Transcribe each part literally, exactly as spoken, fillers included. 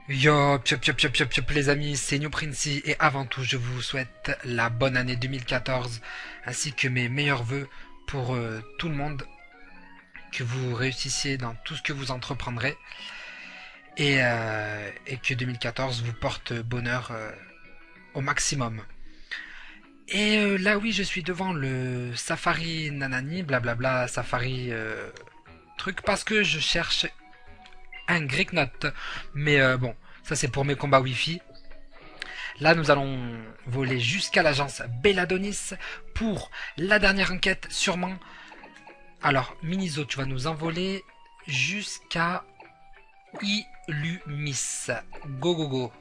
Yo, piop, piop, piop, piop, piop, les amis, c'est New Princey et avant tout, je vous souhaite la bonne année deux mille quatorze ainsi que mes meilleurs vœux pour euh, tout le monde, que vous réussissiez dans tout ce que vous entreprendrez et, euh, et que deux mille quatorze vous porte bonheur euh, au maximum. Et euh, là, oui, je suis devant le Safari Nanani, blablabla, Safari euh, truc, parce que je cherche un Greek Note. Mais euh, bon, ça c'est pour mes combats Wi-Fi. Là, nous allons voler jusqu'à l'agence Belladonis pour la dernière enquête, sûrement. Alors, Minizo, tu vas nous envoler jusqu'à Illumis. Go, go, go.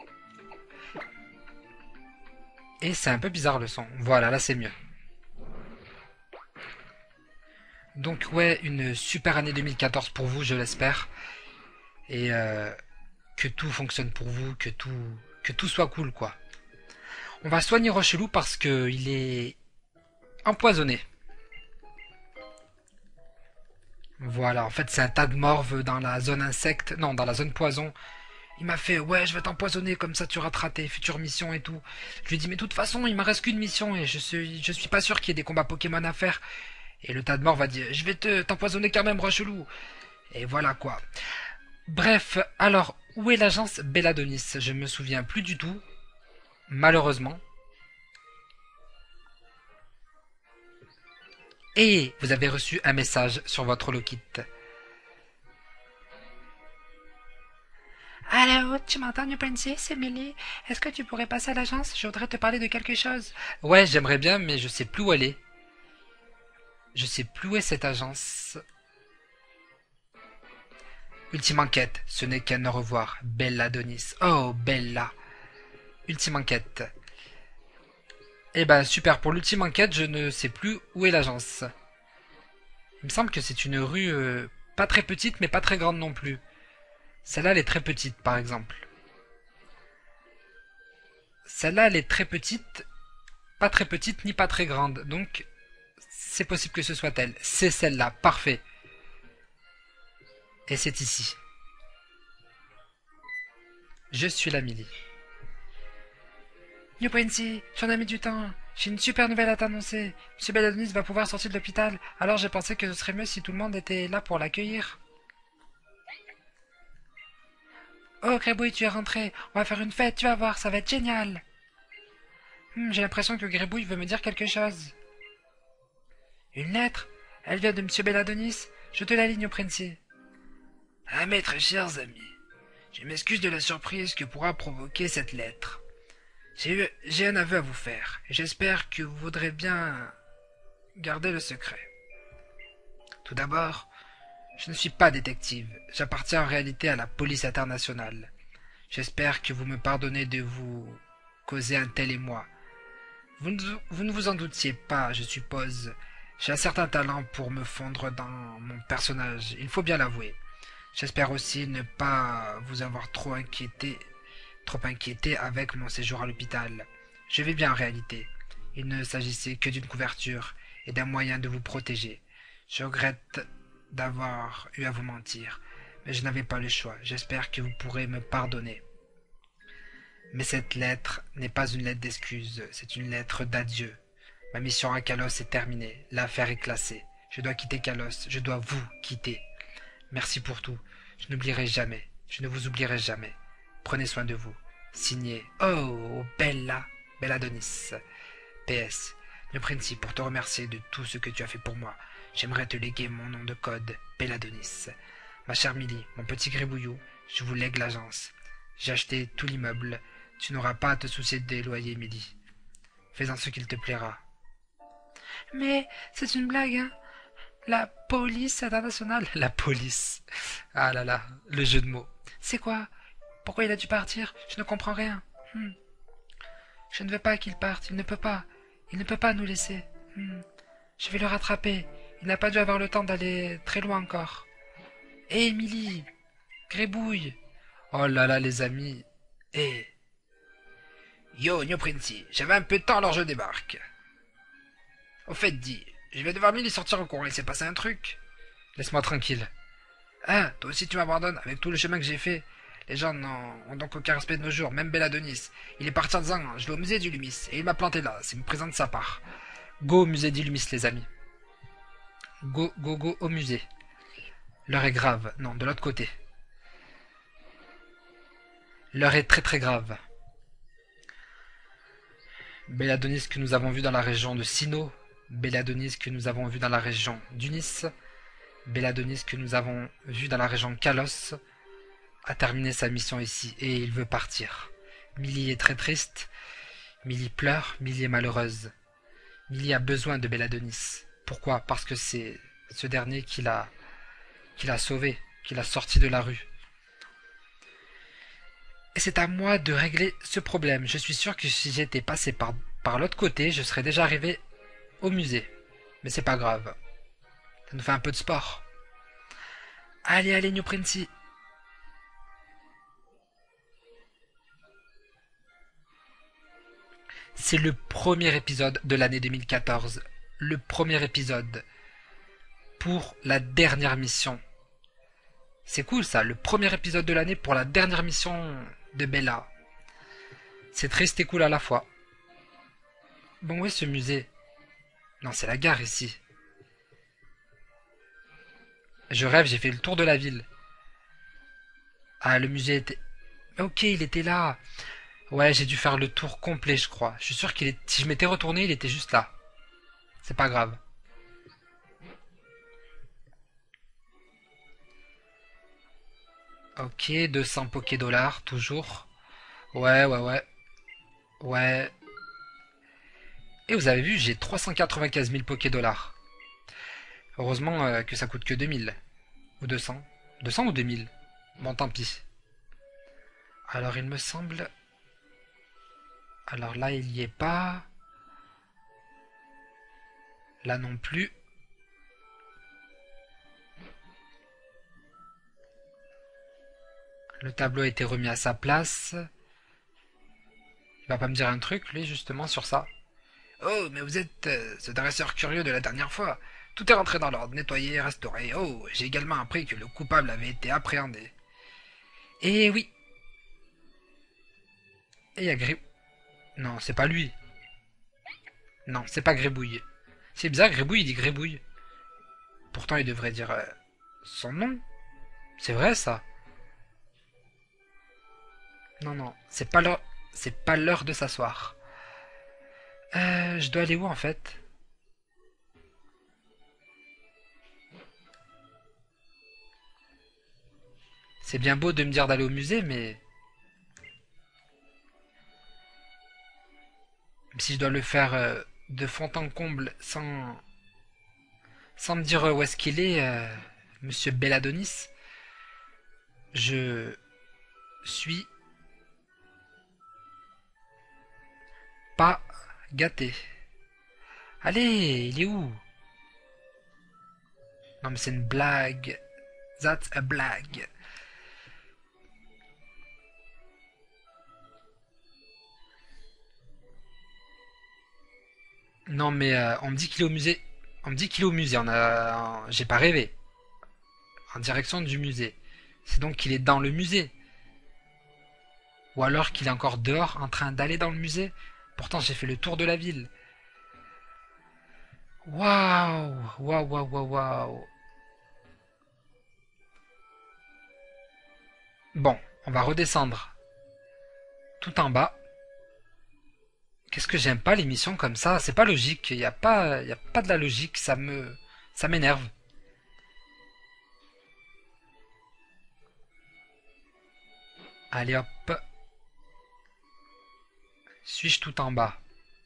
Et c'est un peu bizarre le son. Voilà, là c'est mieux. Donc ouais, une super année deux mille quatorze pour vous, je l'espère. Et euh, que tout fonctionne pour vous, que tout, que tout soit cool, quoi. On va soigner Rochelou parce que il est empoisonné. Voilà, en fait c'est un tas de morve dans la zone insecte, non, dans la zone poison. Il m'a fait, ouais, je vais t'empoisonner, comme ça tu rateras tes futures missions et tout. Je lui ai dit, mais de toute façon, il m'en reste qu'une mission et je suis, je suis pas sûr qu'il y ait des combats Pokémon à faire. Et le tas de morts va dire, je vais te t'empoisonner quand même, Rochelou. Et voilà quoi. Bref, alors, où est l'agence Belladonis? Je me souviens plus du tout, malheureusement. Et vous avez reçu un message sur votre Holokit. Allô, tu m'entends, New Princey? C'est Millie. Est-ce que tu pourrais passer à l'agence? Je voudrais te parler de quelque chose. Ouais, j'aimerais bien, mais je sais plus où elle est. Je sais plus où est cette agence. Ultime enquête, ce n'est qu'un au revoir. Bella Donis. Oh, Bella. Ultime enquête. Eh ben, super, pour l'ultime enquête, je ne sais plus où est l'agence. Il me semble que c'est une rue euh, pas très petite, mais pas très grande non plus. Celle-là, elle est très petite, par exemple. Celle-là, elle est très petite, pas très petite, ni pas très grande. Donc, c'est possible que ce soit elle. C'est celle-là, parfait. Et c'est ici. Je suis la Millie. New Princey, j'en ai mis du temps. J'ai une super nouvelle à t'annoncer. Monsieur Belladonis va pouvoir sortir de l'hôpital, alors j'ai pensé que ce serait mieux si tout le monde était là pour l'accueillir. Oh, Grébouille, tu es rentré. On va faire une fête, tu vas voir, ça va être génial. Hmm, j'ai l'impression que Grébouille veut me dire quelque chose. Une lettre? Elle vient de Monsieur Belladonis. Je te la ligne au Princey. Ah, mes très chers amis, je m'excuse de la surprise que pourra provoquer cette lettre. J'ai eu, j'ai un aveu à vous faire, et j'espère que vous voudrez bien garder le secret. Tout d'abord, je ne suis pas détective, j'appartiens en réalité à la police internationale. J'espère que vous me pardonnez de vous causer un tel émoi. Vous ne, vous ne vous en doutiez pas, je suppose. J'ai un certain talent pour me fondre dans mon personnage, il faut bien l'avouer. J'espère aussi ne pas vous avoir trop inquiété, trop inquiété avec mon séjour à l'hôpital. Je vais bien en réalité. Il ne s'agissait que d'une couverture et d'un moyen de vous protéger. Je regrette d'avoir eu à vous mentir, mais je n'avais pas le choix. J'espère que vous pourrez me pardonner. Mais cette lettre n'est pas une lettre d'excuse, c'est une lettre d'adieu. Ma mission à Kalos est terminée, l'affaire est classée. Je dois quitter Kalos, je dois vous quitter. Merci pour tout. Je n'oublierai jamais. Je ne vous oublierai jamais. Prenez soin de vous. Signé Oh, Bella, Belladonis. P S. Le principe pour te remercier de tout ce que tu as fait pour moi. J'aimerais te léguer mon nom de code, Belladonis. Ma chère Millie, mon petit gribouillou, je vous lègue l'agence. J'ai acheté tout l'immeuble. Tu n'auras pas à te soucier des loyers, Millie. Fais-en ce qu'il te plaira. Mais c'est une blague, hein? La police internationale. La police. Ah là là, le jeu de mots. C'est quoi? Pourquoi il a dû partir? Je ne comprends rien. Hmm. Je ne veux pas qu'il parte. Il ne peut pas. Il ne peut pas nous laisser. Hmm. Je vais le rattraper. Il n'a pas dû avoir le temps d'aller très loin encore. Hé, Émilie! Grébouille! Oh là là, les amis. Hé! Yo, New Princey, j'avais un peu de temps alors je débarque. Au fait, dis, je vais devoir Millie sortir en courant, il s'est passé un truc. Laisse-moi tranquille. Ah, toi aussi tu m'abandonnes avec tout le chemin que j'ai fait. Les gens n'ont ont donc aucun respect de nos jours, même Belladonis. Il est parti en disant je vais au musée d'Illumis, et il m'a planté là, c'est une présent de sa part. Go au musée d'Illumis, les amis. Go, go, go au musée. L'heure est grave. Non, de l'autre côté. L'heure est très très grave. Belladonis que nous avons vu dans la région de Sino. Belladonis que nous avons vu dans la région d'Unis. Belladonis que nous avons vu dans la région de Kalos a terminé sa mission ici et il veut partir. Millie est très triste. Millie pleure. Millie est malheureuse. Millie a besoin de Belladonis. Pourquoi? Parce que c'est ce dernier qui l'a qui l'a sauvé, qui l'a sorti de la rue. Et c'est à moi de régler ce problème. Je suis sûr que si j'étais passé par, par l'autre côté, je serais déjà arrivé au musée. Mais c'est pas grave. Ça nous fait un peu de sport. Allez, allez, New Princey. C'est le premier épisode de l'année deux mille quatorze. Le premier épisode. Pour la dernière mission. C'est cool ça, le premier épisode de l'année pour la dernière mission de Bella. C'est triste et cool à la fois. Bon, où est ce musée? Non, c'est la gare ici. Je rêve, j'ai fait le tour de la ville. Ah, le musée était... Ok, il était là. Ouais, j'ai dû faire le tour complet, je crois. Je suis sûr qu'il est... Si je m'étais retourné, il était juste là. C'est pas grave. Ok, deux cents Poké dollars, toujours. Ouais, ouais, ouais. Ouais. Et vous avez vu, j'ai trois cent quatre-vingt-quinze mille Poké dollars. Heureusement euh, que ça coûte que deux mille. Ou deux cents. deux cents ou deux mille? Bon, tant pis. Alors, il me semble... Alors là, il y est pas. Là non plus. Le tableau a été remis à sa place. Il va pas me dire un truc, lui, justement, sur ça. Oh, mais vous êtes euh, ce dresseur curieux de la dernière fois. Tout est rentré dans l'ordre, nettoyé, restauré. Oh, j'ai également appris que le coupable avait été appréhendé. Et oui. Et il y a Grib... Non, c'est pas lui. Non, c'est pas Grébouille. C'est bizarre, Grébouille, il dit Grébouille. Pourtant, il devrait dire euh, son nom. C'est vrai, ça. Non, non, c'est pas l'heure... C'est pas l'heure de s'asseoir. Euh, je dois aller où, en fait? C'est bien beau de me dire d'aller au musée, mais... Si je dois le faire euh, de fond en comble sans... Sans me dire où est-ce qu'il est, euh, Monsieur Belladonis, je suis pas gâté. Allez, il est où? Non mais c'est une blague. That's a blague. Non mais euh, on me dit qu'il est au musée. On me dit qu'il est au musée. On a, j'ai pas rêvé. En direction du musée. C'est donc qu'il est dans le musée. Ou alors qu'il est encore dehors en train d'aller dans le musée. Pourtant j'ai fait le tour de la ville. Waouh, waouh, waouh, waouh, waouh. Bon, on va redescendre tout en bas. Qu'est-ce que j'aime pas l'émission comme ça? C'est pas logique. Il y a pas, y a pas de la logique. Ça me, ça m'énerve. Allez hop. Suis-je tout en bas?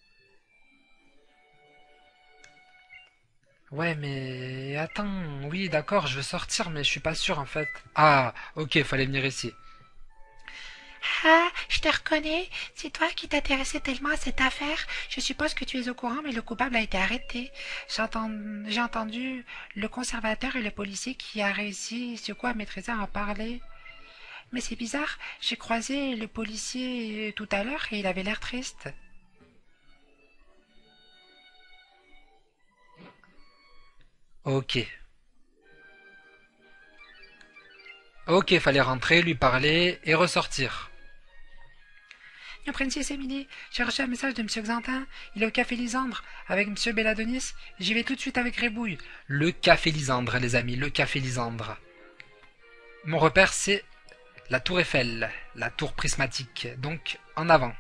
Ouais, mais attends. Oui, d'accord, je veux sortir, mais je suis pas sûr en fait. Ah, ok, fallait venir ici. Ah, je te reconnais. C'est toi qui t'intéressais tellement à cette affaire. Je suppose que tu es au courant, mais le coupable a été arrêté. J'ai entendu, j'ai entendu le conservateur et le policier qui a réussi, ce quoi, à maîtriser à en parler. Mais c'est bizarre, j'ai croisé le policier tout à l'heure et il avait l'air triste. Ok. Ok, fallait rentrer, lui parler et ressortir. New Princess Emily, j'ai reçu un message de Monsieur Xantin. Il est au café Lysandre avec Monsieur Belladonis. J'y vais tout de suite avec Rébouille. Le café Lysandre, les amis, le café Lysandre. Mon repère, c'est la tour Eiffel, la tour prismatique. Donc, en avant.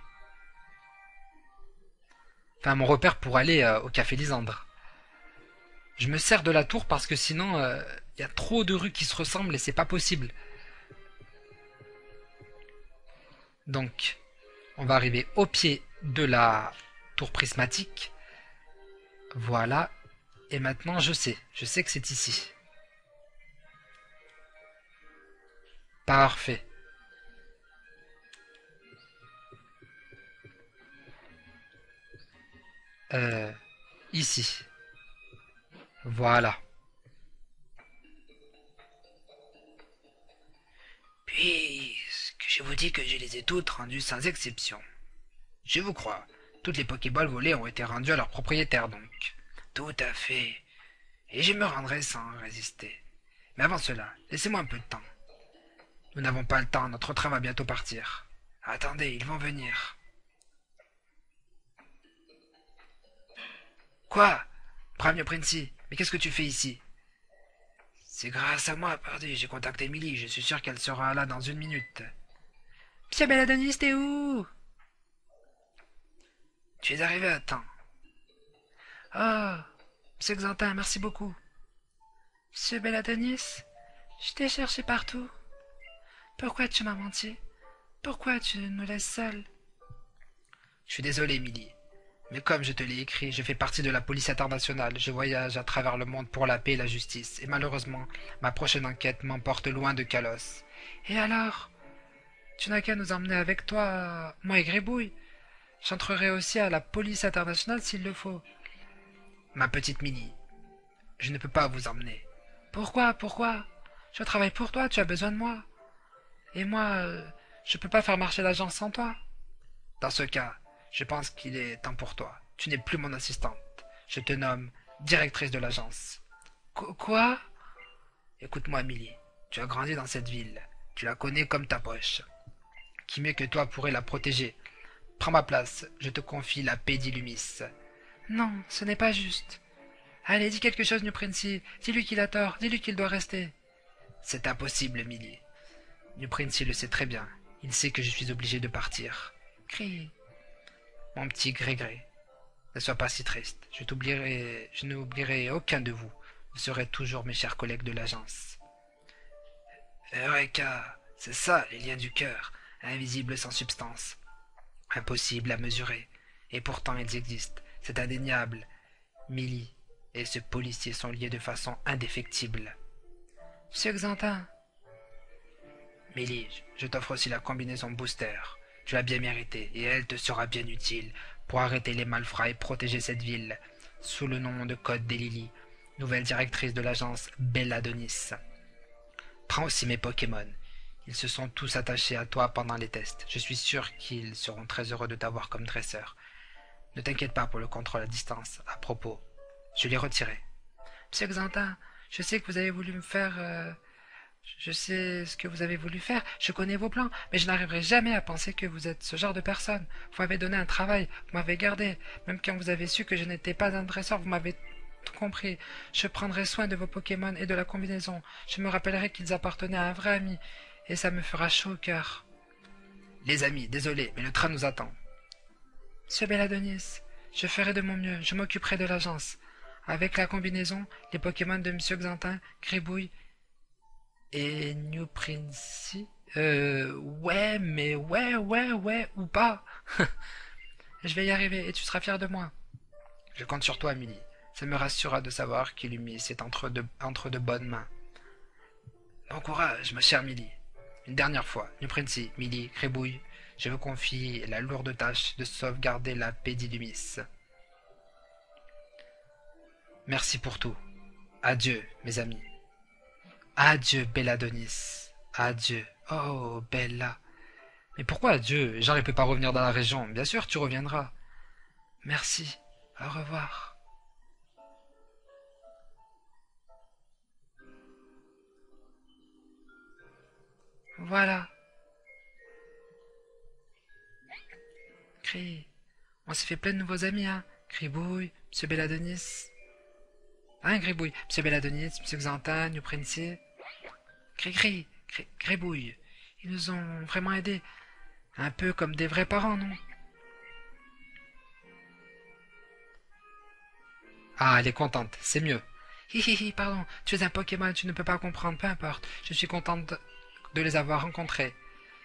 Enfin, mon repère pour aller euh, au café Lysandre. Je me sers de la tour parce que sinon, il euh, y a trop de rues qui se ressemblent et c'est pas possible. Donc, on va arriver au pied de la tour prismatique. Voilà. Et maintenant, je sais. Je sais que c'est ici. Parfait. Euh, ici. Voilà. Puisque je vous dis que je les ai toutes rendues sans exception. Je vous crois. Toutes les Pokéballs volées ont été rendues à leur propriétaire donc. Tout à fait. Et je me rendrai sans résister. Mais avant cela, laissez-moi un peu de temps. Nous n'avons pas le temps, notre train va bientôt partir. Attendez, ils vont venir. Quoi? Brave Princi, mais qu'est-ce que tu fais ici? C'est grâce à moi, pardi, j'ai contacté Millie, je suis sûr qu'elle sera là dans une minute. Monsieur Belladonis, t'es où? Tu es arrivé à temps. Oh, Monsieur Xantin, merci beaucoup. Monsieur Belladonis, je t'ai cherché partout. Pourquoi tu m'as menti? Pourquoi tu nous laisses seuls? Je suis désolé, Millie. Mais comme je te l'ai écrit, je fais partie de la police internationale. Je voyage à travers le monde pour la paix et la justice. Et malheureusement, ma prochaine enquête m'emporte loin de Kalos. Et alors? Tu n'as qu'à nous emmener avec toi, moi et Gribouille. J'entrerai aussi à la police internationale s'il le faut. Ma petite Millie, je ne peux pas vous emmener. Pourquoi? Pourquoi? Je travaille pour toi, tu as besoin de moi. Et moi, euh, je peux pas faire marcher l'agence sans toi. Dans ce cas, je pense qu'il est temps pour toi. Tu n'es plus mon assistante. Je te nomme directrice de l'agence. Qu- Quoi? Écoute-moi, Millie. Tu as grandi dans cette ville. Tu la connais comme ta poche. Qui mieux que toi pourrait la protéger? Prends ma place. Je te confie la paix d'Illumis. Non, ce n'est pas juste. Allez, dis quelque chose, New Princey. Dis-lui qu'il a tort. Dis-lui qu'il doit rester. C'est impossible, Millie. New Princey le sait très bien. Il sait que je suis obligé de partir. Crie. Mon petit Gré-Gré, ne sois pas si triste. Je t'oublierai, je n'oublierai aucun de vous. Vous serez toujours mes chers collègues de l'agence. Eureka, c'est ça les liens du cœur, invisibles sans substance, impossibles à mesurer. Et pourtant ils existent, c'est indéniable. Millie et ce policier sont liés de façon indéfectible. Monsieur Xantin. Millie, je t'offre aussi la combinaison booster. Tu l'as bien mérité, et elle te sera bien utile pour arrêter les malfrats et protéger cette ville. Sous le nom de Code des Lily, nouvelle directrice de l'agence Belladonis. Prends aussi mes Pokémon. Ils se sont tous attachés à toi pendant les tests. Je suis sûr qu'ils seront très heureux de t'avoir comme dresseur. Ne t'inquiète pas pour le contrôle à distance. À propos, je l'ai retiré. Monsieur Xantin, je sais que vous avez voulu me faire... Euh... Je sais ce que vous avez voulu faire, je connais vos plans, mais je n'arriverai jamais à penser que vous êtes ce genre de personne. Vous m'avez donné un travail, vous m'avez gardé. Même quand vous avez su que je n'étais pas un dresseur, vous m'avez tout compris. Je prendrai soin de vos Pokémon et de la combinaison. Je me rappellerai qu'ils appartenaient à un vrai ami, et ça me fera chaud au cœur. Les amis, désolé, mais le train nous attend. Monsieur Belladonis, je ferai de mon mieux, je m'occuperai de l'agence. Avec la combinaison, les Pokémon de Monsieur Xantin, Gribouille et New Princey. Euh, ouais, mais ouais, ouais, ouais, ou pas. Je vais y arriver et tu seras fier de moi. Je compte sur toi, Millie. Ça me rassurera de savoir qu'Illumis est entre de, entre de bonnes mains. Bon courage, ma chère Millie. Une dernière fois, New Princey, Millie, Gribouille, je vous confie la lourde tâche de sauvegarder la paix d'Illumis. Merci pour tout. Adieu, mes amis. Adieu, Belladonis. Adieu. Oh, Bella. Mais pourquoi adieu? Genre, il peut pas revenir dans la région. Bien sûr, tu reviendras. Merci. Au revoir. Voilà. Cri. On s'est fait plein de nouveaux amis, hein. Gribouille, Monsieur Belladonis. Hein, Gribouille? Monsieur Belladonis, Monsieur Xantan, New Prince. Gris-Gris, Gribouille. Ils nous ont vraiment aidés. Un peu comme des vrais parents, non? Ah, elle est contente, c'est mieux. Hi hi hi, pardon, tu es un Pokémon, tu ne peux pas comprendre, peu importe. Je suis contente de les avoir rencontrés.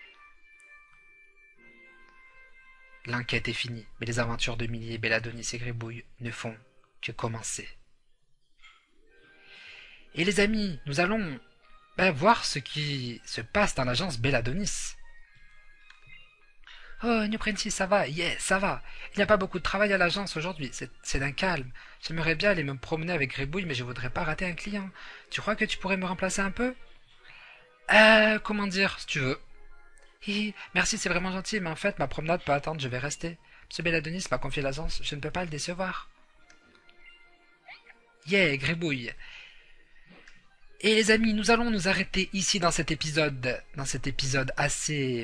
L'enquête est finie, mais les aventures de Millie, Belladonis et Gribouille ne font que commencer. Et les amis, nous allons ben, voir ce qui se passe dans l'agence Belladonis. Oh, New Princess, ça va? Yes, ça va. Il n'y a pas beaucoup de travail à l'agence aujourd'hui, c'est d'un calme. J'aimerais bien aller me promener avec Gribouille, mais je voudrais pas rater un client. Tu crois que tu pourrais me remplacer un peu? Euh, comment dire, si tu veux. Hi, merci, c'est vraiment gentil, mais en fait, ma promenade peut attendre, je vais rester. Monsieur Belladonis m'a confié l'agence, je ne peux pas le décevoir. Yeah, Gribouille. Et les amis, nous allons nous arrêter ici dans cet épisode, dans cet épisode assez...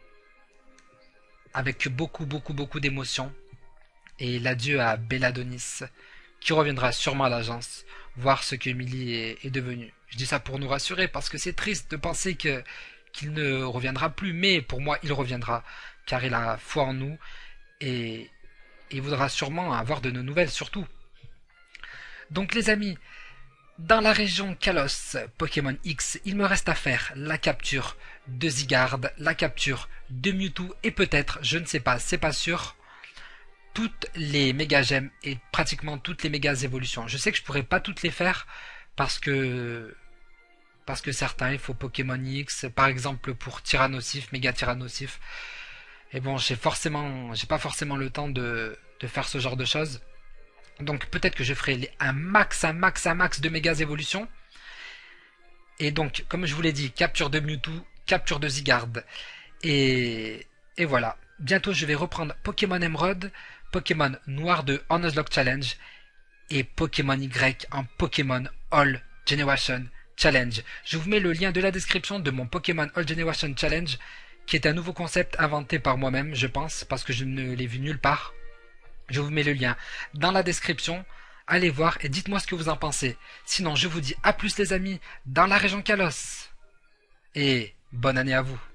avec beaucoup, beaucoup, beaucoup d'émotions. Et l'adieu à Belladonis, qui reviendra sûrement à l'agence, voir ce que Millie est, est devenue. Je dis ça pour nous rassurer, parce que c'est triste de penser que qu'il ne reviendra plus, mais pour moi, il reviendra, car il a foi en nous, et il voudra sûrement avoir de nos nouvelles, surtout. Donc les amis, dans la région Kalos, Pokémon X, il me reste à faire la capture de Zygarde, la capture de Mewtwo, et peut-être, je ne sais pas, c'est pas sûr, toutes les méga gemmes et pratiquement toutes les méga évolutions. Je sais que je pourrais pas toutes les faire, parce que... Parce que certains, il faut Pokémon X, par exemple pour Tyrannosif, méga Tyrannosif. Et bon, j'ai forcément, j'ai pas forcément le temps de, de faire ce genre de choses. Donc peut-être que je ferai les, un max, un max, un max de méga évolutions. Et donc, comme je vous l'ai dit, capture de Mewtwo, capture de Zygarde. Et, et voilà. Bientôt, je vais reprendre Pokémon Emerald, Pokémon Noir deux en Nuzlocke Challenge et Pokémon Y en Pokémon All Generation Challenge. Je vous mets le lien de la description de mon Pokémon All Generation Challenge, qui est un nouveau concept inventé par moi-même, je pense, parce que je ne l'ai vu nulle part. Je vous mets le lien dans la description. Allez voir et dites-moi ce que vous en pensez. Sinon, je vous dis à plus les amis, dans la région Kalos. Et bonne année à vous.